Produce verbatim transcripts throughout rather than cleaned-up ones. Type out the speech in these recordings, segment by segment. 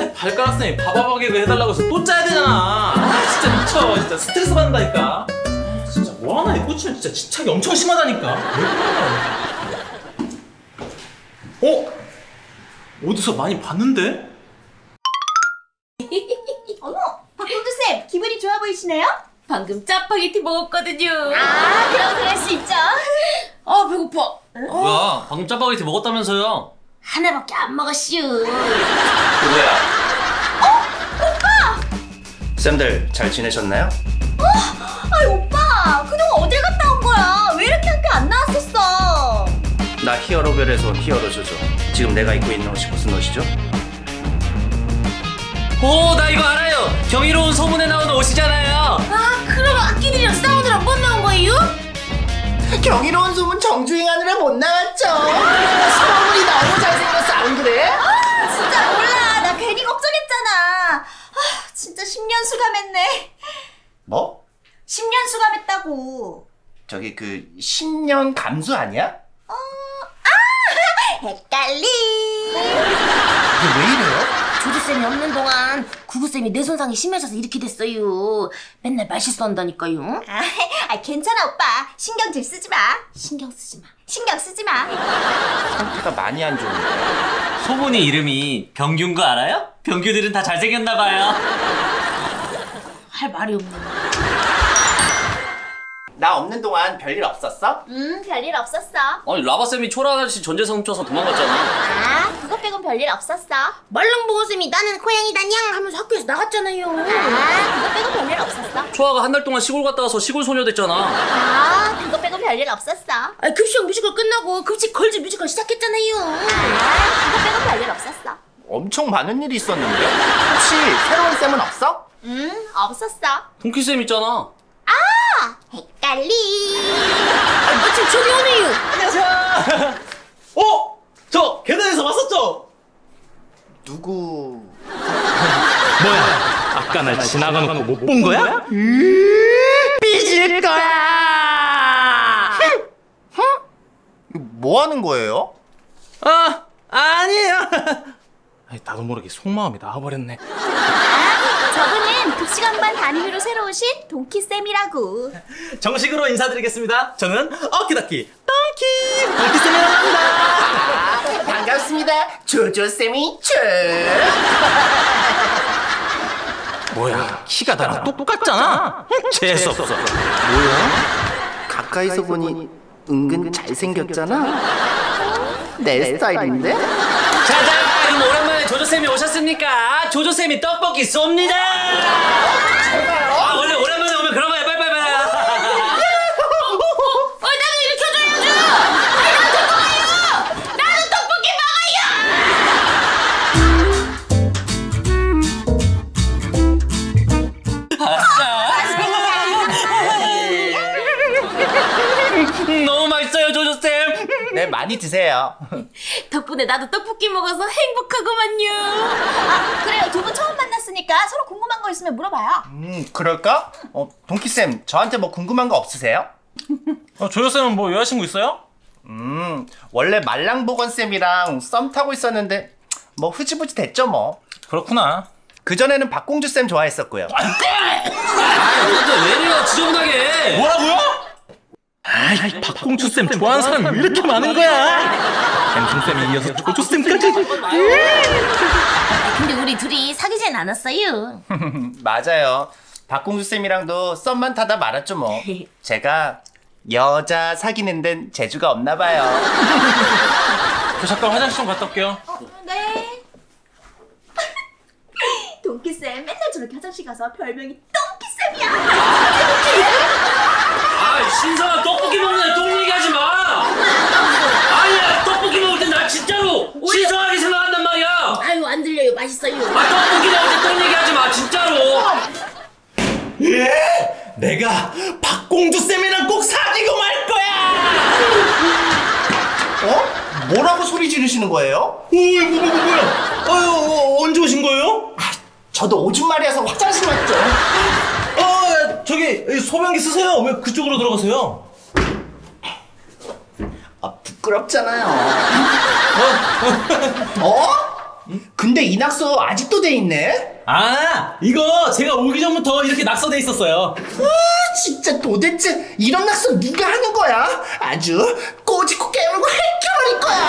왜 발가락 쌤이 바바바게 해달라고 해서 또 짜야 되잖아. 아 진짜 미쳐. 진짜 스트레스 받는다니까. 진짜 뭐 하나에 꽂히면 진짜 집착이 엄청 심하다니까. 어? 어디서 많이 봤는데? 어머, 박공주쌤 기분이 좋아 보이시네요? 방금 짜파게티 먹었거든요. 아, 그럼 그럴 수 있죠. 아 배고파. 응? 뭐야, 방금 짜파게티 먹었다면서요? 하나밖에 안 먹었슈. 누구야? 어? 오빠! 쌤들 잘 지내셨나요? 어? 아이 오빠, 그동안 어딜 갔다 온 거야? 왜 이렇게 학교 안 나왔었어? 나 히어로별에서 히어로 조조. 지금 내가 입고 있는 옷이 무슨 옷이죠? 오, 나 이거 알아요. 경이로운 소문에 나오는 옷이잖아요. 아 그럼 악기들이랑 싸우느라 못 나온 거예요? 경이로운 소문 정주행하느라 못 나왔죠. 서울이 너무 잘생겼어, 안 그래? 아 진짜 몰라. 나 괜히 걱정했잖아. 아 진짜 십 년 수감했네. 뭐? 십 년 수감했다고. 저기 그 십 년 감수 아니야? 어... 아! 헷갈리. 이게 왜 이래요? 조조쌤이 없는 동안 구구쌤이 뇌손상이 심해져서 이렇게 됐어요. 맨날 말 실수한다니까요. 아, 아 괜찮아 오빠. 신경질 쓰지 마. 신경 쓰지 마. 신경 쓰지 마. 상태가 많이 안 좋은데. 소문이 이름이 병규인 거 알아요? 병규들은 다 잘생겼나봐요. 할 말이 없네. 나 없는 동안 별일 없었어? 음 별일 없었어. 아니, 라바쌤이 초라 아저씨 전재산 훔쳐서 도망갔잖아. 아 그거 빼곤 별일 없었어. 말랑보고쌤이 나는 고양이다 냥 하면서 학교에서 나갔잖아요. 아 그거 빼곤 별일 없었어. 초아가 한 달 동안 시골 갔다 와서 시골 소녀 됐잖아. 아 그거 빼곤 별일 없었어. 아 급식 뮤지컬 끝나고 급식 걸즈 뮤지컬 시작했잖아요. 아 그거 빼곤 별일 없었어. 엄청 많은 일이 있었는데? 혹시 새로운 쌤은 없어? 음 없었어. 동키쌤 있잖아. 아 헷갈리. 아 마침 저기 오네요. 안녕하세요. 어? 저 계단에서 봤었죠? 누구... 뭐야? 아까 날 지나가놓고 못 본 거야? 삐질 거야! 뭐 하는 거예요? 아, 아니에요. 나도 모르게 속마음이 나와버렸네. 아 저분은 급식학반 담임으로 새로 오신 동키쌤이라고. 정식으로 인사드리겠습니다. 저는 어키다키 덩키 동키쌤이라고 합니다. 아, 반갑습니다. 조조쌤이 쭈. 뭐야, 키가 나랑 똑같잖아. 재수없어. 뭐야? 가까이서 보니 은근 잘생겼잖아? 내 스타일인데? 자자, 그럼 오랜만에 조조쌤이 오셨으니까 조조쌤이 떡볶이 쏩니다. 아, 원래 오랜만에 오면 그런 거야. 빨리빨리. 어 나도 일으켜줘야죠. 아니 나도 데리고 가요. 나도 떡볶이 음, 너무 맛있어요, 조조쌤. 네, 많이 드세요. 덕분에 나도 떡볶이 먹어서 행복하구만요. 아 그래요. 두 분 처음 만났으니까 서로 궁금한 거 있으면 물어봐요. 음, 그럴까? 어, 동키쌤, 저한테 뭐 궁금한 거 없으세요? 어, 조조쌤은 뭐 여자친구 있어요? 음, 원래 말랑보건쌤이랑 썸 타고 있었는데 뭐 흐지부지 됐죠 뭐. 그렇구나. 그전에는 박공주쌤 좋아했었고요. 아, 근데 왜 이래요, 지저분하게. 뭐라고요? 아이, 박공주쌤 좋아하는 사람이 왜 이렇게 많은 거야? 갱충쌤에 이어서 조조쌤까지. 근데 우리 둘이 사귀진 않았어요. 맞아요. 박공주쌤이랑도 썸만 타다 말았죠 뭐. 제가 여자 사귀는 데는 재주가 없나 봐요. 저 잠깐 화장실 좀 갔다 올게요. 어, 네. 동키쌤 맨날 저렇게 화장실 가서 별명이 똥키쌤이야. 아, 신선한 떡볶이 먹는 애 똥 얘기하지 마. 아니야, 떡볶이 먹을 땐 나 진짜로 신선하게 생각한단 말이야. 아유 안 들려요. 맛있어요. 아, 떡볶이 먹을 때 똥 얘기하지 마, 진짜로. 예? 내가 박공주쌤이랑 꼭 사귀고 말 거야! 어? 뭐라고 소리 지르시는 거예요? 어이, 뭐, 뭐, 뭐야? 아유, 어, 언제 오신 거예요? 아, 저도 오줌마리여서 화장실 왔죠. 어, 저기 소변기 쓰세요. 왜 그쪽으로 들어가세요? 아, 부끄럽잖아요. 어? 근데 이 낙서 아직도 돼 있네? 아, 이거 제가 오기 전부터 이렇게 낙서돼 있었어요. 아, 진짜 도대체 이런 낙서 누가 하는 거야? 아주 꼬집고 깨물고 해켜버릴 거야.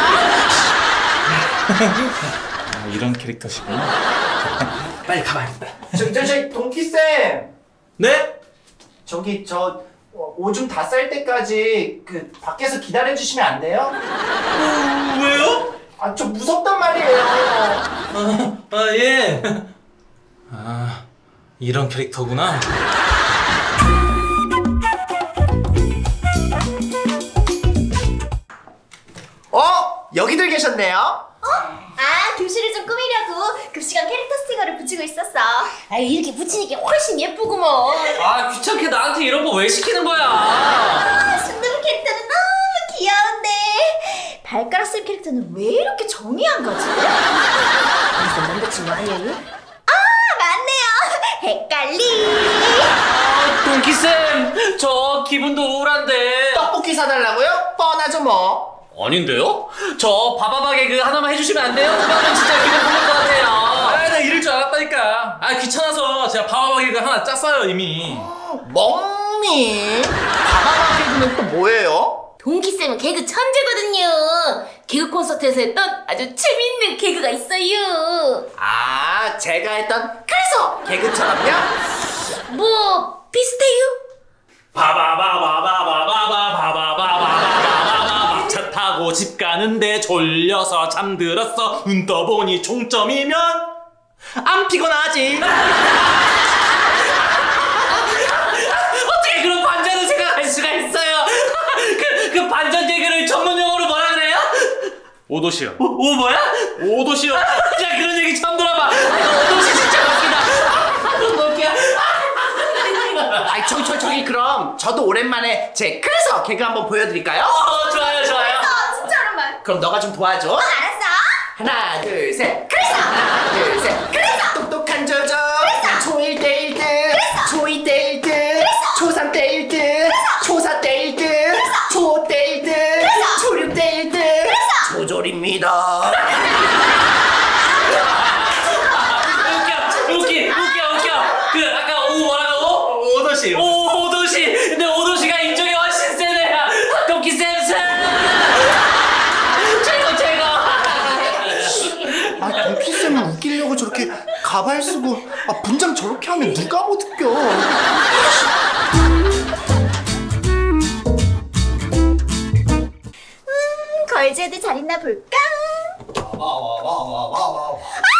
아, 이런 캐릭터시구나. 빨리 가봐야겠다. 저, 저, 저, 동키쌤. 네? 저기, 저, 오줌 다 쌀 때까지 그 밖에서 기다려주시면 안 돼요? 어, 왜요? 아, 좀 무섭단 말이에요. 아, 아, 예. 아, 이런 캐릭터구나. 어? 여기들 계셨네요? 어? 아, 교실을 좀 꾸미려고 급식왕 캐릭터 스티커를 붙이고 있었어. 아 이렇게 붙이니까 훨씬 예쁘구먼. 아 귀찮게 나한테 이런 거 왜 시키는 거야? 아, 순두부 캐릭터는 너무 귀여운데 발가락 쌤 캐릭터는 왜 이렇게 정의한 거지? 무슨 남자친구 아니에요? 아, 맞네요. 헷갈리. 아 동키쌤 저 기분도 우울한데. 떡볶이 사달라고요? 뻔하죠 뭐. 아닌데요? 저 바바바 개그 하나만 해주시면 안 돼요? 그러면 진짜 기분 풀릴 것 같아요. 아, 나 이럴 줄 알았다니까. 아, 귀찮아서 제가 바바바기가 하나 짰어요, 이미. 멍미. 바바바 개그는 또 뭐예요? 동기쌤은 개그 천재거든요. 개그 콘서트에서 했던 아주 재밌는 개그가 있어요. 아, 제가 했던 그래서 개그처럼요? 뭐 비슷해요? 바바바바바바바바바바바바바바바 차 타고 집 가는데 졸려서 잠들었어. 눈 떠보니 총점이면 안 피곤하지. 어떻게 그런 반전을 생각할 수가 있어요? 그, 그 반전 개그를 전문 용어로 뭐라 그래요? 오도시요. 오, 오 뭐야? 오도시요. 야 그런 얘기 처음 들어봐. 오도시 진짜 웃기다. 아, 너무 웃겨. 아이, 저기, 저기, 저기, 그럼 저도 오랜만에 제 그래서 개그 한번 보여드릴까요? 어, 좋아요, 좋아요. 어, 진짜로만. 그럼 너가 좀 도와줘. 어, 알았어. 하나, 둘, 셋. 그래서! 하나, 둘, 셋. 그래서! 똑똑한 조조. 그래서! 초일 때 일 등. 그래서! 초이 때 일 등. 그래서! 초삼 때 일 등. 초사 때 일 등. 초오 때 일 등. 초육 때 일 등. 조졸입니다. 웃겨, 웃기, 웃겨, 웃겨. 그 아까 오 뭐라고? 오도시. 오 오도시. 근데 오도시가 인정이 훨씬 세네. 동키 쌤쌤. 최고 최고. 아, 동키쌤은 웃기려고 저렇게 가발 쓰고 아, 분장 저렇게 하면 누가 못 웃겨. 음, 걸즈에도 잘 있나 볼까? 와와와와와와.